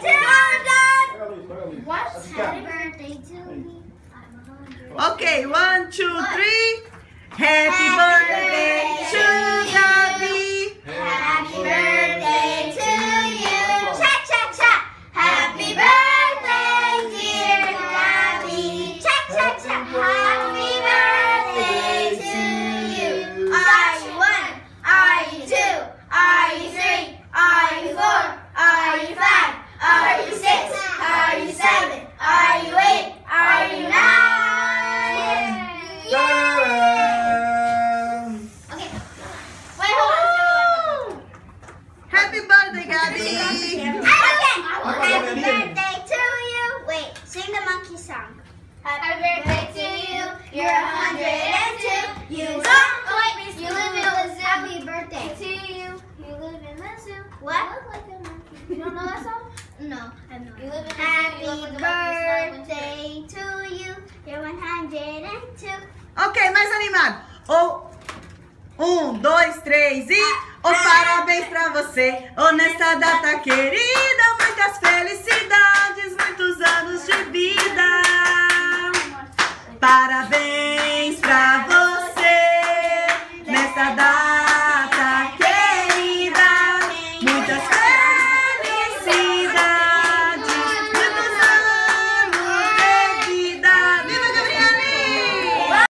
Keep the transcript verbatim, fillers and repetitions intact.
What? Happy birthday to me. Okay, one, two, three. Happy birthday to Gabby. Happy birthday to you. Cha cha cha. Happy birthday, dear Gabby. Cha cha cha. Happy birthday to you. Are you one? Are you two? Are you three? Are you four? Are you five? Are you six? Are you seven? Are you eight? Are you nine? Okay. Wait, hold on. Happy birthday, Gabby. Again. Happy birthday to you. Wait, sing the monkey song. Happy birthday to you. You're a hundred and two. You don't like me. You live in the zoo. Happy birthday to you. You live in the zoo. What? You look like a monkey. You don't know that song? No, I know. You live in the Happy zoo. Birthday to you. You're one hundred and two. Ok, mais animado. Oh, um, dois, três e... Oh, parabéns pra você. Oh, nessa data querida, muitas felicidades, muitos anos de